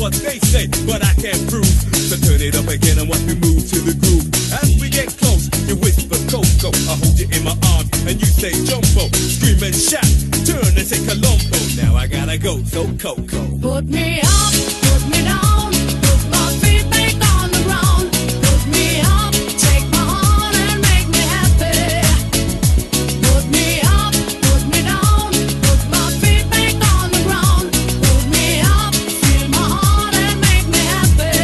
what they say, but I can't prove. So turn it up again and watch me move to the groove. As we get close, you whisper Coco, I hold you in my arms and you say Jumbo. Scream and shout, turn and say Colombo. Now I gotta go, so Coco. Put me up, put me down, put my feet back on the ground. Put me up, take my heart and make me happy. Put me up, put me down, put my feet back on the ground. Put me up, feel my heart and make me happy.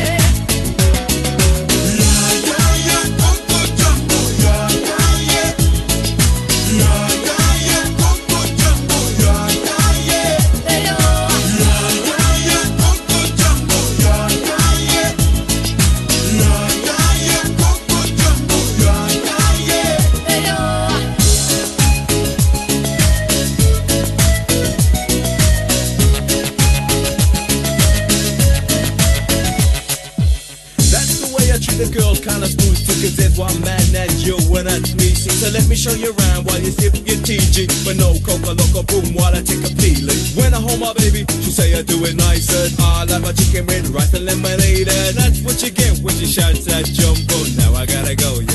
Yeah, yeah, yeah, Coco Jambo, yeah, yeah, yeah. Yeah, yeah, yeah, Coco Jambo, yeah, yeah, yeah. Hey, yo. Yeah, yeah, yeah, Coco Jambo, yeah, yeah, yeah. Yeah, yeah, yeah, Coco Jambo, yeah, yeah, yeah. Hey, yo. That's the way I treat a girl, kinda smooth too, cause there's one man that's you and that's me. See, so let me show you around while you sip your TG. But no Coca Loco boom while I take a peeling. When I hold my baby, she say I do it nice and I like my chicken with rice and lemonade. And that's what you get when she shouts at Jumbo. Now I gotta go.